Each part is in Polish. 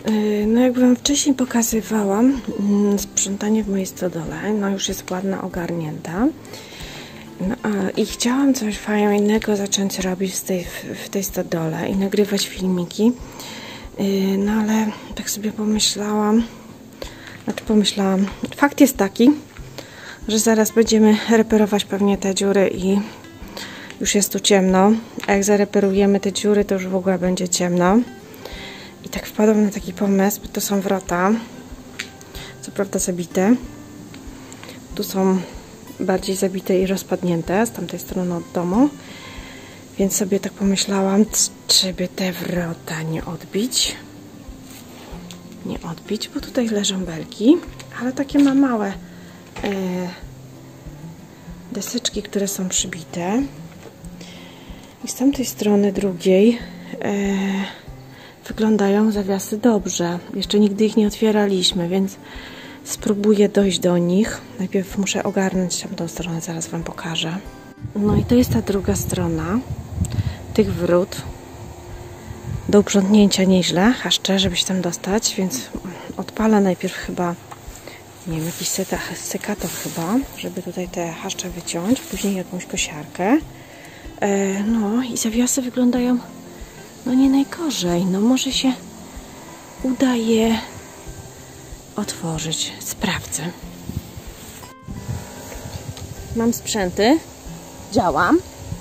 No jak wam wcześniej pokazywałam, sprzątanie w mojej stodole, no już jest ładna, ogarnięta. No, i chciałam coś fajnego zacząć robić w tej stodole i nagrywać filmiki. No ale tak sobie pomyślałam, fakt jest taki, że zaraz będziemy reperować pewnie te dziury i już jest tu ciemno, a jak zareperujemy te dziury, to już w ogóle będzie ciemno. I tak wpadłam na taki pomysł, bo to są wrota, co prawda zabite. Tu są bardziej zabite i rozpadnięte z tamtej strony od domu. Więc sobie tak pomyślałam, czy by te wrota nie odbić. Bo tutaj leżą belki, ale takie ma małe deseczki, które są przybite. I z tamtej strony drugiej wyglądają zawiasy dobrze. Jeszcze nigdy ich nie otwieraliśmy, więc spróbuję dojść do nich. Najpierw muszę ogarnąć tamtą stronę, zaraz wam pokażę. No i to jest ta druga strona tych wrót. Do uprzątnięcia nieźle, haszcze, żeby się tam dostać, więc odpalę najpierw chyba, nie wiem, jakiś sekator chyba, żeby tutaj te haszcze wyciąć, później jakąś kosiarkę. No i zawiasy wyglądają no nie najgorzej. No może się uda je otworzyć. Sprawdzę. Mam sprzęty. Działam.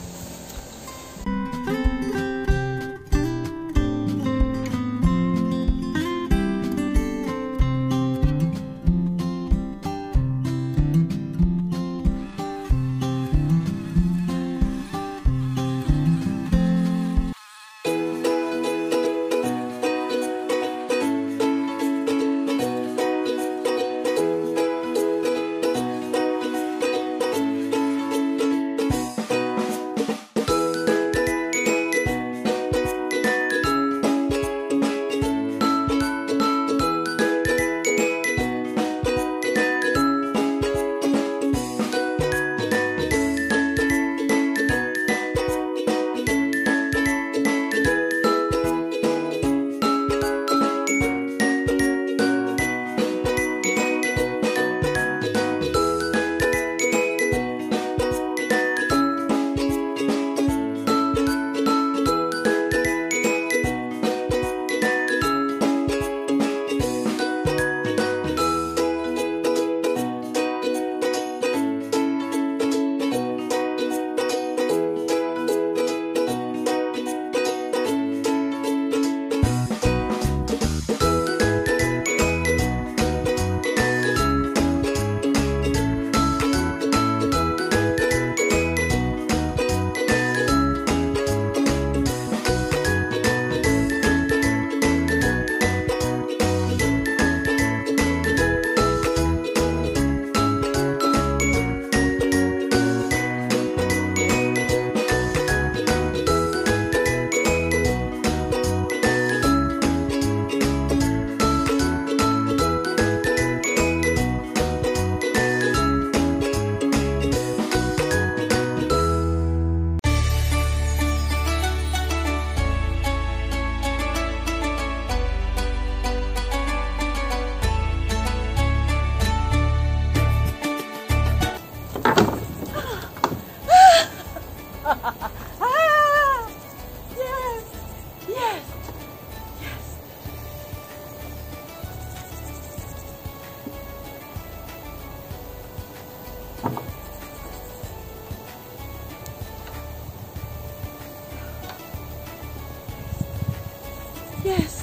Jest.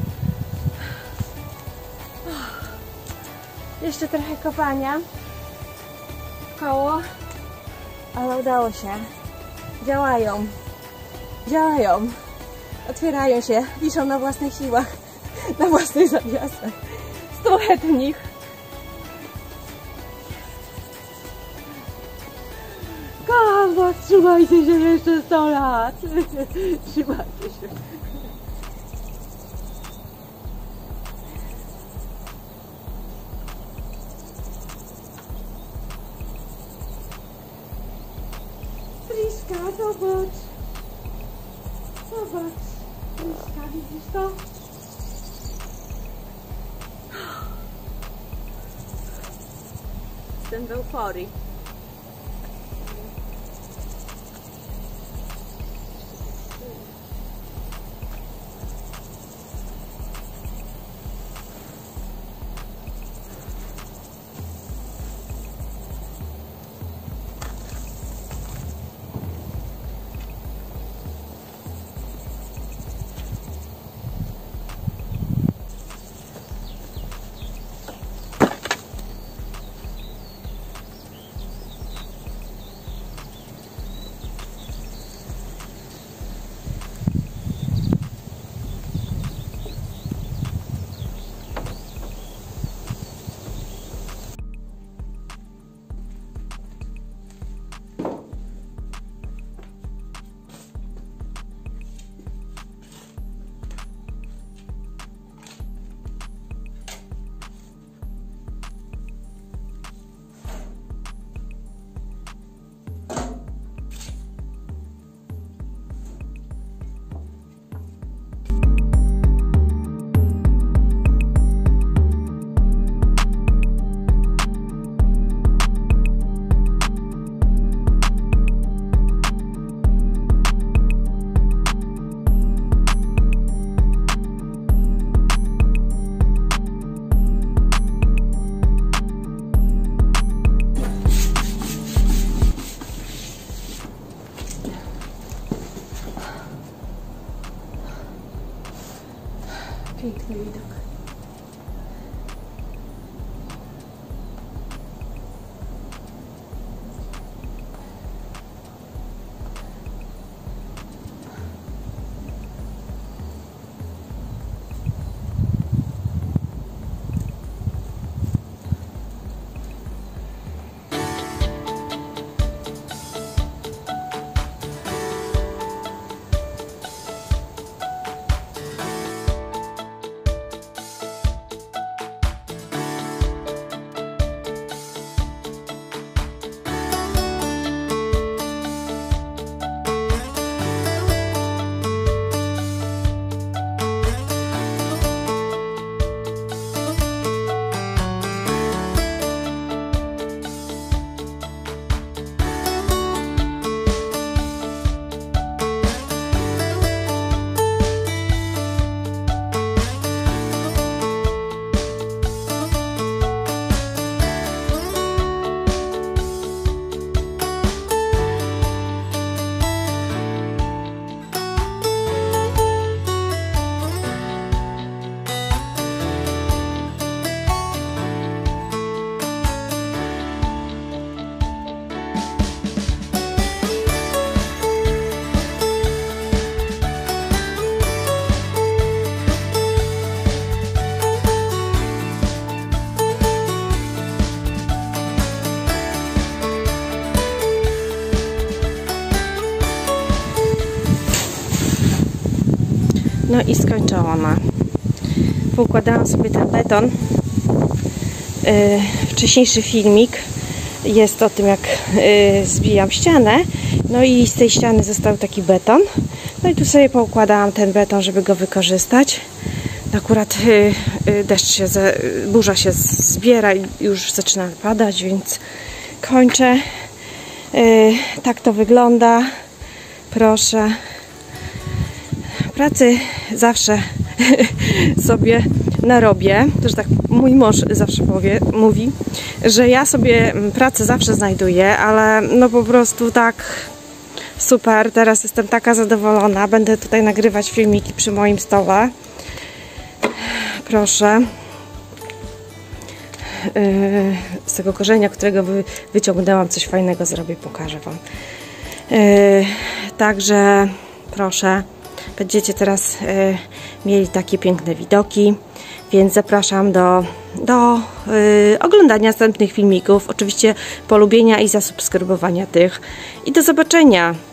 Jeszcze trochę kopania w koło, ale udało się. Działają. Działają. Otwierają się. Wiszą na własnych siłach. Na własnych zawiasach. Stuchet w nich. Kawa, trzymajcie się jeszcze 100 lat. Trzymajcie się. Priska, zobacz. Zobacz. Priska, widzisz to? Jestem w euforii. Piękny widok. No i skończona. Poukładałam sobie ten beton. Wcześniejszy filmik jest o tym, jak zbijam ścianę. No i z tej ściany został taki beton. No i tu sobie poukładałam ten beton, żeby go wykorzystać. Akurat deszcz burza się zbiera i już zaczyna padać, więc kończę. Tak to wygląda. Proszę. Pracy zawsze sobie narobię. Też tak mój mąż zawsze mówi, że ja sobie pracę zawsze znajduję, ale no po prostu tak super. Teraz jestem taka zadowolona. Będę tutaj nagrywać filmiki przy moim stole. Proszę. Z tego korzenia, którego wyciągnęłam, coś fajnego zrobię, pokażę Wam. Także proszę. Będziecie teraz mieli takie piękne widoki, więc zapraszam do oglądania następnych filmików, oczywiście polubienia i zasubskrybowania tych i do zobaczenia.